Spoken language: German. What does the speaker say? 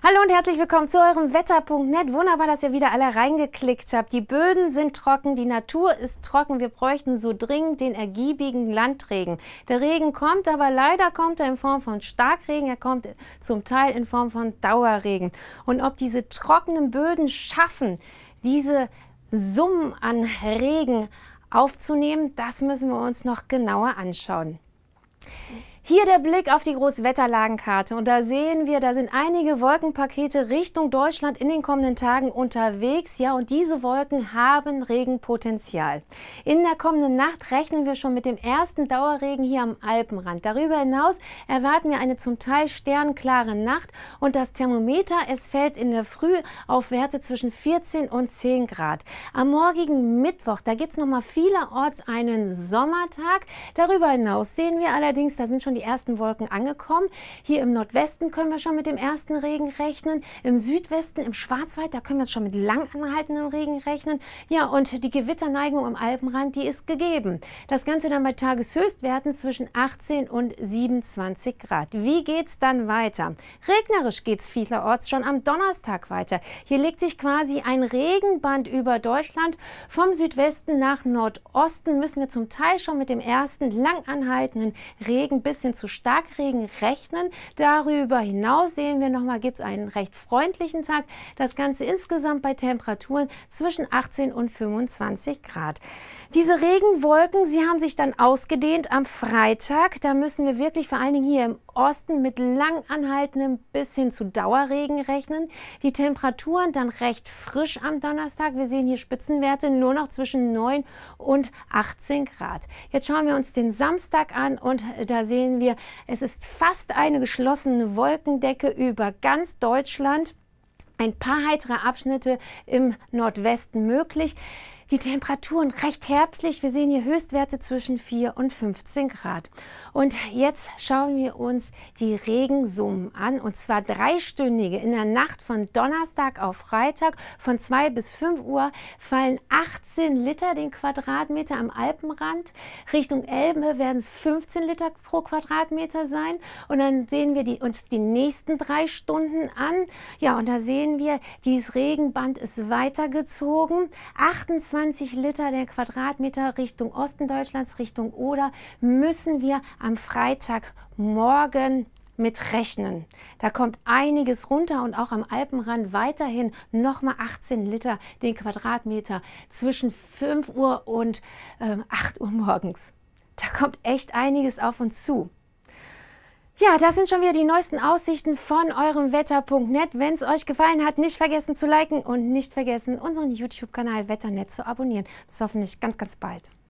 Hallo und herzlich willkommen zu eurem Wetter.net. Wunderbar, dass ihr wieder alle reingeklickt habt. Die Böden sind trocken, die Natur ist trocken. Wir bräuchten so dringend den ergiebigen Landregen. Der Regen kommt, aber leider kommt er in Form von Starkregen. Er kommt zum Teil in Form von Dauerregen. Und ob diese trockenen Böden schaffen, diese Summen an Regen aufzunehmen, das müssen wir uns noch genauer anschauen. Hier der Blick auf die Großwetterlagenkarte und da sehen wir, da sind einige Wolkenpakete Richtung Deutschland in den kommenden Tagen unterwegs. Ja, und diese Wolken haben Regenpotenzial. In der kommenden Nacht rechnen wir schon mit dem ersten Dauerregen hier am Alpenrand. Darüber hinaus erwarten wir eine zum Teil sternklare Nacht und das Thermometer, es fällt in der Früh auf Werte zwischen 14 und 10 Grad. Am morgigen Mittwoch, da gibt es nochmal vielerorts einen Sommertag. Darüber hinaus sehen wir allerdings, da sind schon die ersten Wolken angekommen. Hier im Nordwesten können wir schon mit dem ersten Regen rechnen. Im Südwesten, im Schwarzwald, da können wir schon mit lang anhaltendem Regen rechnen. Ja, und die Gewitterneigung am Alpenrand, die ist gegeben. Das Ganze dann bei Tageshöchstwerten zwischen 18 und 27 Grad. Wie geht es dann weiter? Regnerisch geht es vielerorts schon am Donnerstag weiter. Hier legt sich quasi ein Regenband über Deutschland. Vom Südwesten nach Nordosten müssen wir zum Teil schon mit dem ersten lang anhaltenden Regen bis hin zu Starkregen rechnen. Darüber hinaus sehen wir nochmal, gibt es einen recht freundlichen Tag. Das Ganze insgesamt bei Temperaturen zwischen 18 und 25 Grad. Diese Regenwolken, sie haben sich dann ausgedehnt am Freitag. Da müssen wir wirklich vor allen Dingen hier im Osten mit lang anhaltendem bis hin zu Dauerregen rechnen. Die Temperaturen dann recht frisch am Donnerstag. Wir sehen hier Spitzenwerte nur noch zwischen 9 und 18 Grad. Jetzt schauen wir uns den Samstag an und da sehen wir, es ist fast eine geschlossene Wolkendecke über ganz Deutschland. Ein paar heitere Abschnitte im Nordwesten möglich. Die Temperaturen recht herbstlich. Wir sehen hier Höchstwerte zwischen 4 und 15 Grad. Und jetzt schauen wir uns die Regensummen an. Und zwar dreistündige. In der Nacht von Donnerstag auf Freitag von 2 bis 5 Uhr fallen 18 Liter den Quadratmeter am Alpenrand. Richtung Elbe werden es 15 Liter pro Quadratmeter sein. Und dann sehen wir uns die nächsten 3 Stunden an. Ja, und da sehen wir, dieses Regenband ist weitergezogen. 28 Liter der Quadratmeter Richtung Osten Deutschlands, Richtung Oder, müssen wir am Freitagmorgen mit rechnen. Da kommt einiges runter und auch am Alpenrand weiterhin nochmal 18 Liter den Quadratmeter zwischen 5 Uhr und 8 Uhr morgens. Da kommt echt einiges auf uns zu. Ja, das sind schon wieder die neuesten Aussichten von eurem Wetter.net. Wenn es euch gefallen hat, nicht vergessen zu liken und nicht vergessen, unseren YouTube-Kanal Wetter.net zu abonnieren. Bis hoffentlich ganz, ganz bald.